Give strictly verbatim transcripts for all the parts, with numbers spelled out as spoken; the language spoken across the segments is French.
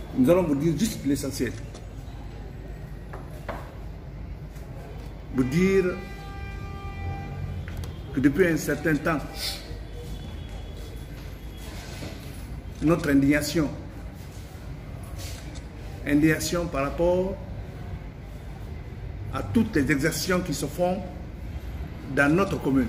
Nous allons vous dire juste l'essentiel. Vous dire que depuis un certain temps, notre indignation, indignation par rapport à toutes les exactions qui se font dans notre commune.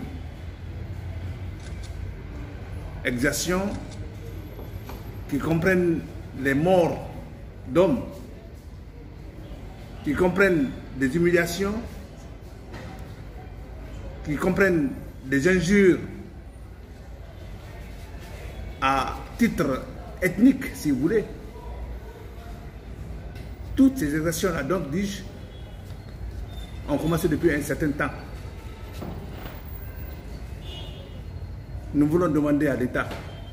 Exactions qui comprennent les morts d'hommes, qui comprennent des humiliations, qui comprennent des injures à titre ethnique, si vous voulez. Toutes ces exactions-là, donc, dis-je, ont commencé depuis un certain temps. Nous voulons demander à l'État,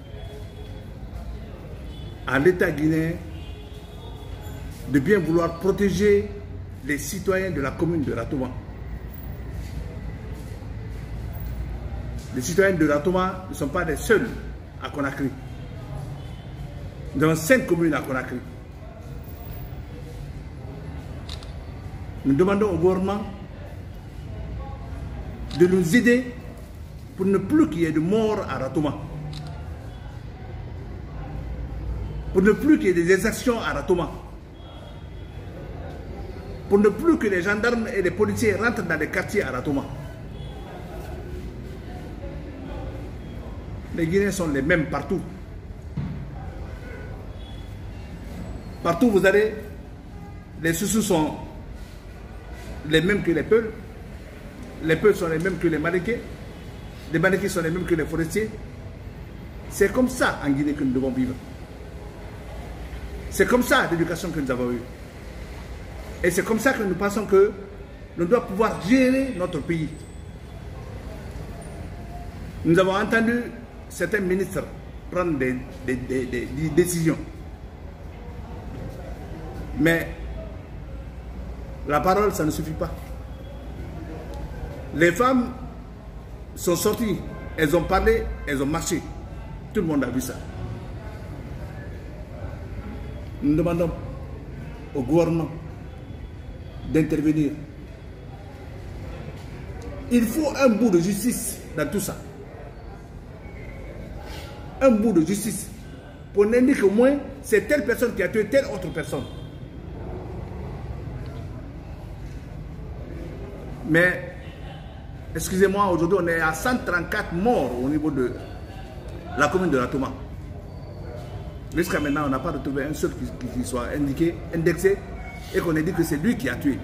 à l'État guinéen, de bien vouloir protéger les citoyens de la commune de Ratouma. Les citoyens de Ratouma ne sont pas les seuls à Conakry. Nous avons cinq communes à Conakry. Nous demandons au gouvernement de nous aider pour ne plus qu'il y ait de morts à Ratouma. Pour ne plus qu'il y ait des exactions à Ratouma. Pour ne plus que les gendarmes et les policiers rentrent dans les quartiers à Ratouma. Les Guinéens sont les mêmes partout. Partout vous allez, les Soussous sont les mêmes que les Peuls. Les Peuls sont les mêmes que les Malékés. Les Malékés sont les mêmes que les forestiers. C'est comme ça en Guinée que nous devons vivre. C'est comme ça l'éducation que nous avons eue. Et c'est comme ça que nous pensons que nous devons pouvoir gérer notre pays. Nous avons entendu certains ministres prendre des, des, des, des, des décisions. Mais la parole, ça ne suffit pas. Les femmes sont sorties, elles ont parlé, elles ont marché. Tout le monde a vu ça. Nous demandons au gouvernement d'intervenir. Il faut un bout de justice dans tout ça. Un bout de justice pour indiquer au moins c'est telle personne qui a tué telle autre personne. Mais, excusez-moi, aujourd'hui on est à cent trente-quatre morts au niveau de la commune de Ratouma. Jusqu'à maintenant, on n'a pas retrouvé un seul qui, qui soit indiqué, indexé, et qu'on ait dit que c'est lui qui a tué.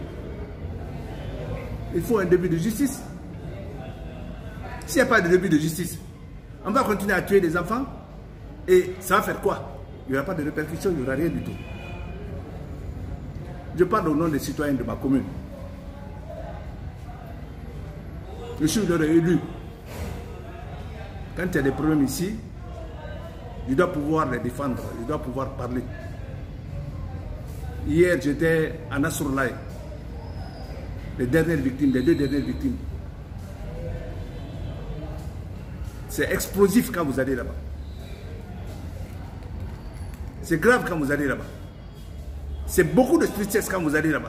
Il faut un début de justice. S'il n'y a pas de début de justice, on va continuer à tuer des enfants, et ça va faire quoi? Il n'y aura pas de répercussions, il n'y aura rien du tout. Je parle au nom des citoyens de ma commune. Je suis leur élu. Quand il y a des problèmes ici, je dois pouvoir les défendre, je dois pouvoir parler. Hier, j'étais à Nassourlaye, les dernières victimes, les deux dernières victimes. C'est explosif quand vous allez là-bas. C'est grave quand vous allez là-bas. C'est beaucoup de tristesse quand vous allez là-bas.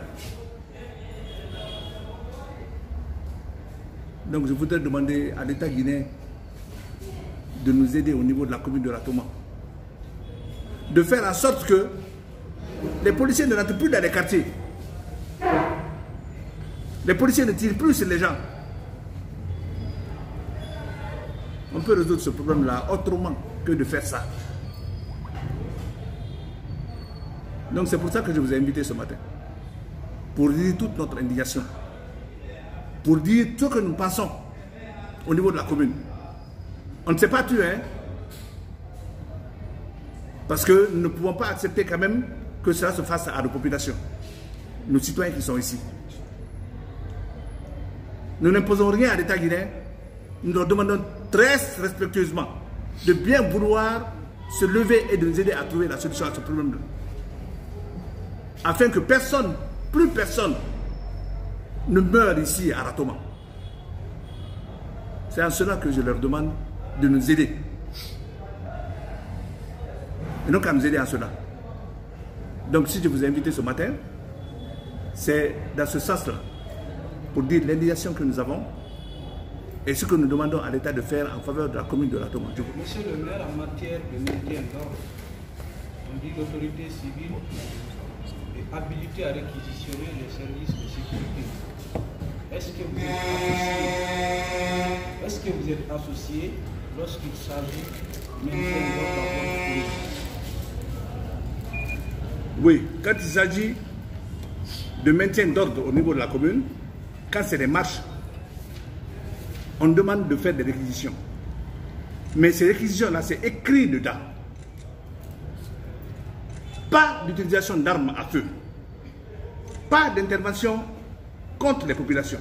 Donc je voudrais demander à l'État guinéen de nous aider au niveau de la commune de Ratouma. De faire en sorte que les policiers ne rentrent plus dans les quartiers. Les policiers ne tirent plus sur les gens. On peut résoudre ce problème-là autrement que de faire ça. Donc c'est pour ça que je vous ai invité ce matin. Pour dire toute notre indignation. Pour dire ce que nous pensons au niveau de la commune. On ne s'est pas tué, hein. Parce que nous ne pouvons pas accepter quand même que cela se fasse à nos populations. Nos citoyens qui sont ici. Nous n'imposons rien à l'État guinéen. Nous leur demandons très respectueusement de bien vouloir se lever et de nous aider à trouver la solution à ce problème-là. Afin que personne, plus personne, ne meure ici à Ratouma. C'est en cela que je leur demande de nous aider. Et donc à nous aider en cela. Donc si je vous ai invité ce matin, c'est dans ce sens-là, pour dire l'indignation que nous avons et ce que nous demandons à l'État de faire en faveur de la commune de la Toma. Monsieur le maire, en matière de maintien d'ordre, on dit l'autorité civile est habilitée à réquisitionner les services de sécurité. Est-ce que vous êtes associé, est-ce que vous êtes associé lorsqu'il s'agit de maintien d'ordre dans votre pays? Oui, quand il s'agit de maintien d'ordre au niveau de la commune, quand c'est des marches, on demande de faire des réquisitions. Mais ces réquisitions-là, c'est écrit dedans. Pas d'utilisation d'armes à feu. Pas d'intervention contre les populations.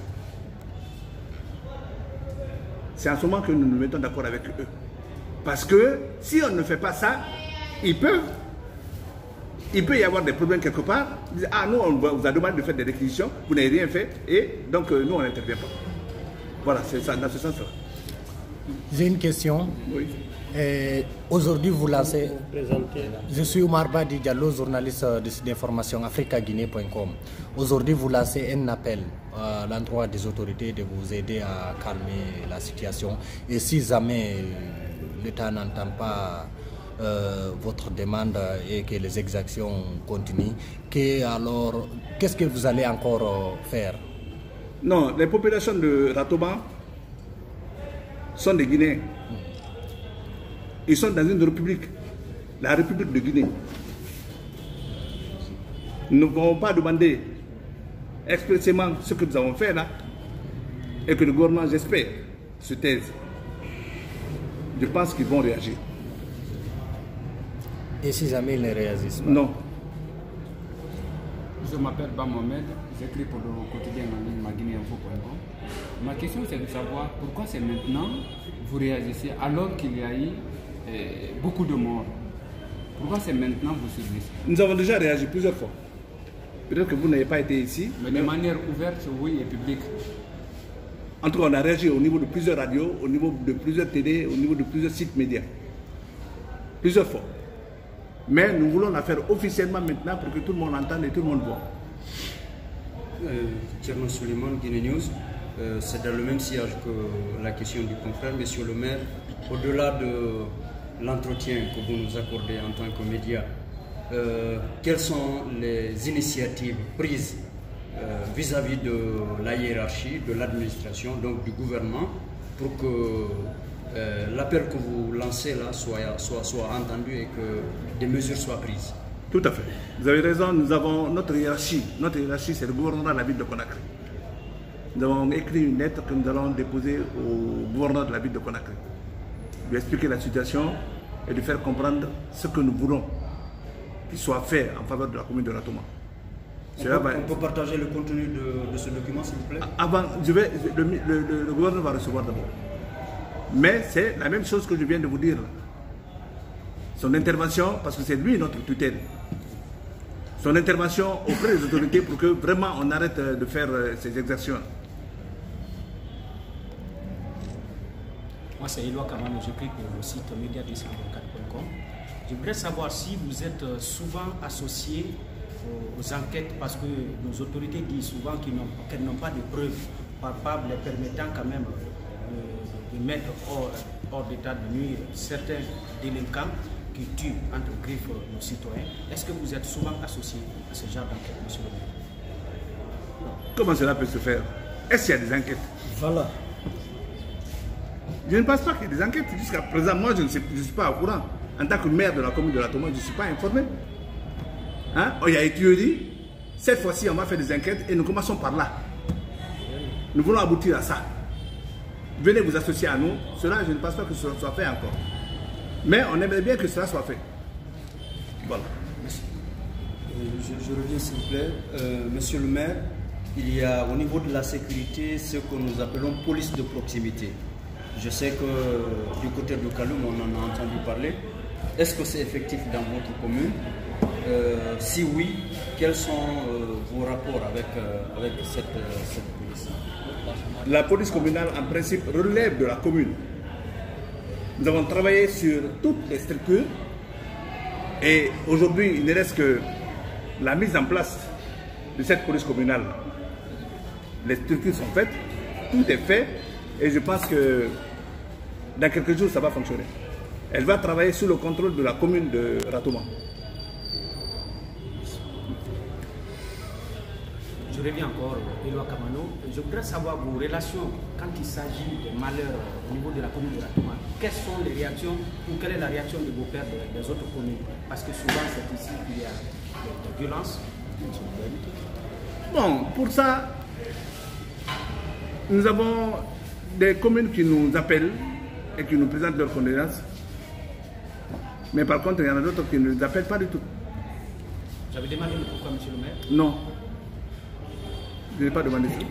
C'est en ce moment que nous nous mettons d'accord avec eux. Parce que si on ne fait pas ça, ils peuvent, il peut y avoir des problèmes quelque part. Ils disent, ah, nous, on vous a demandé de faire des réquisitions, vous n'avez rien fait, et donc euh, nous, on n'intervient pas. Voilà, c'est ça, dans ce sens-là. J'ai une question. Oui. Aujourd'hui, vous lancez. Je suis Oumar Badi Diallo, journaliste d'information africa guinée point com. Aujourd'hui, vous lancez un appel à l'endroit des autorités de vous aider à calmer la situation. Et si jamais l'État n'entend pas euh, votre demande et que les exactions continuent, que alors, qu'est-ce que vous allez encore faire? Non, les populations de Ratoma sont des Guinéens. Ils sont dans une république, la République de Guinée. Nous ne pouvons pas demander expressément ce que nous avons fait là et que le gouvernement, j'espère, se taise. Je pense qu'ils vont réagir. Et si jamais ils ne réagissent pas? Non. Je m'appelle Ba Mohamed, j'écris pour le quotidien en ligne maguinée info point com. Ma question c'est de savoir pourquoi c'est maintenant vous réagissez alors qu'il y a eu eh, beaucoup de morts. Pourquoi c'est maintenant vous subissez? Nous avons déjà réagi plusieurs fois. Peut-être que vous n'avez pas été ici. Mais de manière ouverte, oui, et publique. En tout cas, on a réagi au niveau de plusieurs radios, au niveau de plusieurs télé, au niveau de plusieurs sites médias. Plusieurs fois. Mais nous voulons la faire officiellement maintenant pour que tout le monde entende et tout le monde voit. Tcherno Suleiman, Guinée News, euh, c'est dans le même sillage que la question du confrère. Monsieur le maire, au-delà de l'entretien que vous nous accordez en tant que média, euh, quelles sont les initiatives prises vis-à-vis euh, -vis de la hiérarchie, de l'administration, donc du gouvernement, pour que Euh, l'appel que vous lancez là soit, soit, soit entendu et que des mesures soient prises? Tout à fait. Vous avez raison, nous avons notre hiérarchie. Notre hiérarchie, c'est le gouvernement de la ville de Conakry. Nous avons écrit une lettre que nous allons déposer au gouverneur de la ville de Conakry. Lui expliquer la situation et lui faire comprendre ce que nous voulons qu'il soit fait en faveur de la commune de Ratoma. On, peut, va... on peut partager le contenu de, de ce document, s'il vous plaît? Avant, je vais, le, le, le, le gouverneur va recevoir d'abord. Mais c'est la même chose que je viens de vous dire. Son intervention, parce que c'est lui notre tutelle. Son intervention auprès des autorités pour que vraiment on arrête de faire ces exactions. Moi c'est Éloi Kamano, j'écris pour le site média deux cent vingt-quatre point com. Je voudrais savoir si vous êtes souvent associé aux enquêtes, parce que nos autorités disent souvent qu'elles n'ont pas de preuves palpables les permettant quand même de mettre hors, hors d'état de nuire certains délinquants qui tuent entre griffes nos citoyens. Est-ce que vous êtes souvent associé à ce genre d'enquête, monsieur le maire? Comment cela peut se faire? Est-ce qu'il y a des enquêtes? Voilà. Je ne pense pas qu'il y ait des enquêtes. Jusqu'à présent, moi, je ne sais, je suis pas au courant. En tant que maire de la commune de la Toma, je ne suis pas informé. Hein? Oh, il y a une tuerie. Cette fois-ci, on va faire des enquêtes et nous commençons par là. Nous voulons aboutir à ça. Venez vous associer à nous. Cela, je ne pense pas que cela soit fait encore. Mais on aimerait bien que cela soit fait. Voilà. Je, je reviens s'il vous plaît. Euh, monsieur le maire, il y a au niveau de la sécurité ce que nous appelons police de proximité. Je sais que du côté de Kaloum, on en a entendu parler. Est-ce que c'est effectif dans votre commune? euh, Si oui, quels sont euh, vos rapports avec, euh, avec cette, euh, cette police? La police communale, en principe, relève de la commune. Nous avons travaillé sur toutes les structures et aujourd'hui, il ne reste que la mise en place de cette police communale. Les structures sont faites, tout est fait, et je pense que dans quelques jours, ça va fonctionner. Elle va travailler sous le contrôle de la commune de Ratouma. Je reviens encore, Éloi Kamano. Je voudrais savoir vos relations quand il s'agit de malheurs au niveau de la commune de Ratouma. Quelles sont les réactions ou quelle est la réaction de vos pères des autres communes? Parce que souvent, c'est ici qu'il y a de violence. Bon, pour ça, nous avons des communes qui nous appellent et qui nous présentent leurs condoléances. Mais par contre, il y en a d'autres qui ne nous appellent pas du tout. Vous avez demandé le pourquoi, monsieur le maire? Non. Je n'ai pas demandé ça.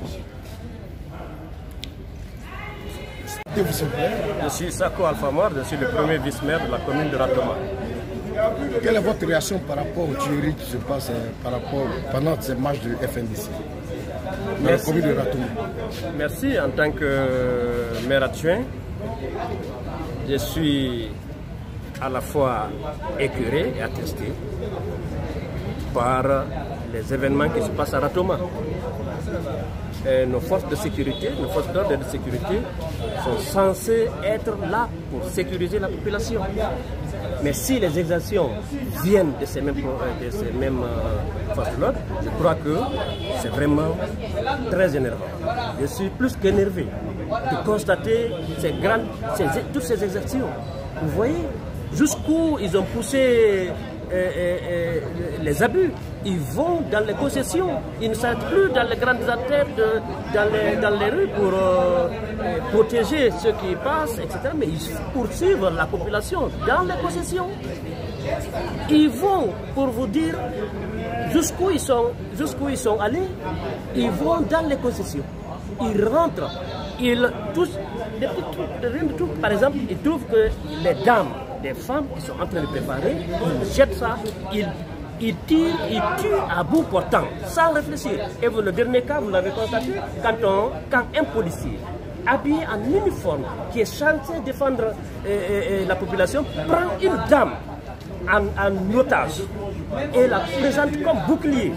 Je suis Sako Alphamar, je suis le premier vice-maire de la commune de Ratouma. Quelle est votre réaction par rapport aux tueries qui se passent par rapport, pendant ces matchs du F N D C dans la commune de Ratouma? Merci. En tant que maire adjoint, je suis à la fois écœuré et attesté par les événements qui se passent à Ratouma. Et nos forces de sécurité, nos forces d'ordre de sécurité sont censées être là pour sécuriser la population. Mais si les exactions viennent de ces mêmes, de ces mêmes euh, forces de l'ordre, je crois que c'est vraiment très énervant. Je suis plus qu'énervé de constater ces grandes, ces, toutes ces exactions. Vous voyez jusqu'où ils ont poussé euh, euh, les abus. Ils vont dans les concessions, ils ne s'arrêtent plus dans les grandes artères, de, dans, les, dans les rues pour euh, protéger ceux qui passent, et cetera. Mais ils poursuivent la population dans les concessions. Ils vont, pour vous dire, jusqu'où ils sont, jusqu'où ils sont allés, ils vont dans les concessions. Ils rentrent, ils tous des petits trucs, rien du tout. Par exemple, ils trouvent que les dames, des femmes qui sont en train de préparer, ils jettent ça, ils Il tire, il tue à bout portant, sans réfléchir. Et vous, le dernier cas, vous l'avez constaté, quand, on, quand un policier habillé en uniforme, qui est censé défendre euh, euh, la population, prend une dame en, en otage et la présente comme bouclier.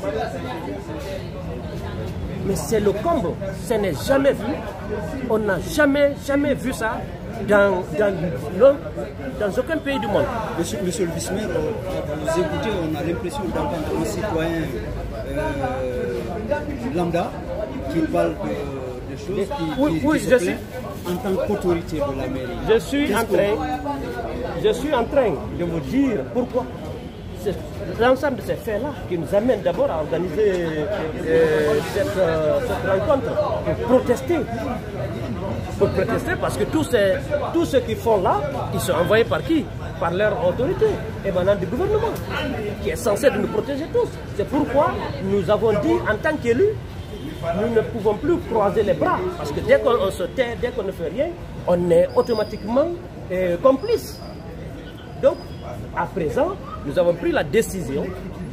Mais c'est le comble, ce n'est jamais vu. On n'a jamais, jamais vu ça dans, dans, dans aucun pays du monde. Monsieur, monsieur le vice-maire, vous écoutez, on a l'impression d'entendre un citoyen euh, lambda qui parle de, de choses qui, oui, qui, oui, qui se je plaint suis, en tant qu'autorité de la mairie. Je suis, en train, je suis en train de vous dire pourquoi. C'est l'ensemble de ces faits-là qui nous amènent d'abord à organiser euh, cette, euh, cette rencontre pour protester. Pour protester parce que tous, ces, tous ceux qui font là, ils sont envoyés par qui? Par leur autorité émanant du gouvernement, qui est censé nous protéger tous. C'est pourquoi nous avons dit en tant qu'élus, nous ne pouvons plus croiser les bras. Parce que dès qu'on se tait, dès qu'on ne fait rien, on est automatiquement euh, complice. Donc, à présent, nous avons pris la décision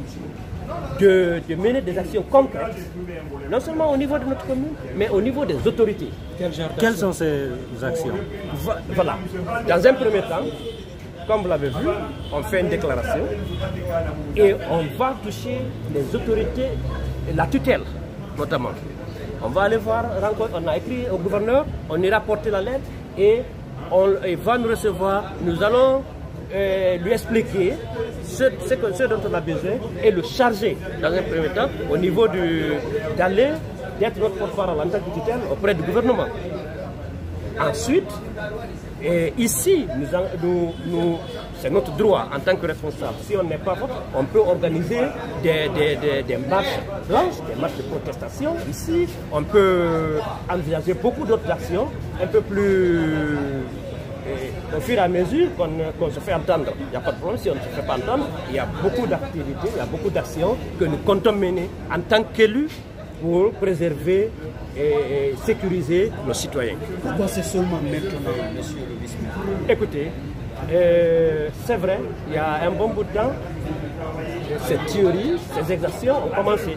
de, de mener des actions concrètes, non seulement au niveau de notre commune, mais au niveau des autorités. Quelles sont ces actions? Voilà. Dans un premier temps, comme vous l'avez vu, on fait une déclaration et on va toucher les autorités, la tutelle notamment. On va aller voir, on a écrit au gouverneur, on ira porter la lettre et on, il va nous recevoir. Nous allons Euh, lui expliquer ce, ce, que, ce dont on a besoin et le charger dans un premier temps au niveau d'aller d'être notre porte-parole en tant que tutelle auprès du gouvernement. Ensuite, et ici, nous, nous, nous, c'est notre droit en tant que responsable. Si on n'est pas fort, on peut organiser des, des, des, des marches blanches, des marches de protestation. Ici, on peut envisager beaucoup d'autres actions un peu plus... Et au fur et à mesure qu'on qu'on se fait entendre, il n'y a pas de problème si on ne se fait pas entendre, il y a beaucoup d'activités, il y a beaucoup d'actions que nous comptons mener en tant qu'élus pour préserver et sécuriser nos citoyens. Pourquoi c'est seulement maintenant, monsieur le vice-maire? Écoutez, euh, c'est vrai, il y a un bon bout de temps, ces théories, ces exactions ont commencé.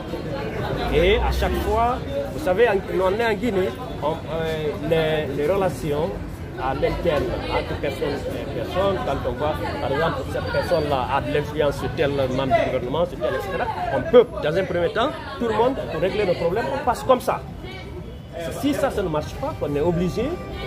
Et à chaque fois, vous savez, on est en Guinée, on, euh, les, les relations à l'interne, entre personnes et personnes, quand on voit, par exemple, cette personne-là a de l'influence sur tel membre du gouvernement, sur tel, et cetera, on peut, dans un premier temps, tout le monde, pour régler le problème, on passe comme ça. Si ça, ça ne marche pas, on est obligé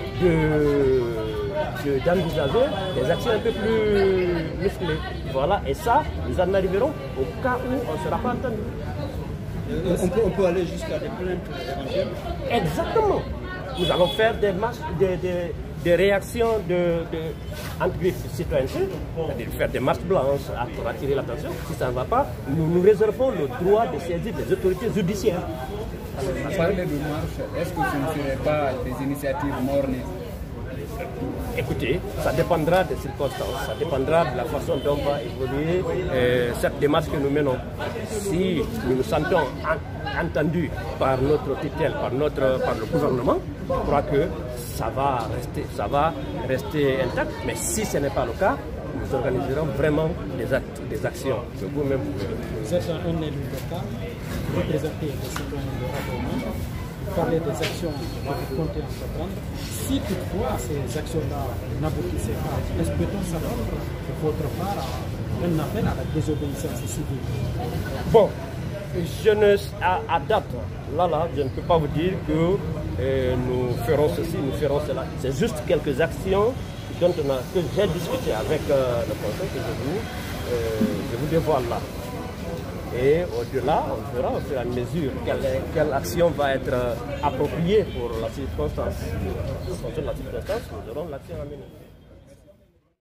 d'envisager de, des actions un peu plus musclées. Voilà, et ça, nous en arriverons au cas où on ne sera pas entendu. On peut, on peut aller jusqu'à des plaintes éventuelles. Exactement. Nous allons faire des marches, des, des, des réactions de, de, entre citoyenneté, c'est-à-dire faire des marches blanches pour attirer l'attention. Si ça ne va pas, nous nous réservons le droit de saisir des autorités judiciaires. Vous parlez de marche, est-ce que ce ne serait pas des initiatives mornées? Écoutez, ça dépendra des circonstances, ça dépendra de la façon dont va évoluer euh, cette démarche que nous menons. Si nous nous sentons en, entendus par notre tutelle, par, notre, par le gouvernement, je crois que ça va rester, ça va rester intact. Mais si ce n'est pas le cas, nous organiserons vraiment des, actes, des actions que vous-même pouvez. Vous êtes un élu local, vous représentez les citoyens de Radomont, vous parlez des actions que vous comptez entreprendre. Si toutefois ces actions-là n'aboutissaient pas, est-ce que peut-on savoir de votre part un appel à la désobéissance civile? Bon, je ne, à, à date, là, là, je ne peux pas vous dire que euh, nous ferons ceci, nous ferons cela. C'est juste quelques actions dont on a, que j'ai discuté avec euh, le conseil que je vous, euh, je vous dévoile là. Et au-delà, on verra au fur et à mesure quelle, quelle action va être appropriée pour la circonstance. En fonction de la circonstance, nous aurons l'action à mener.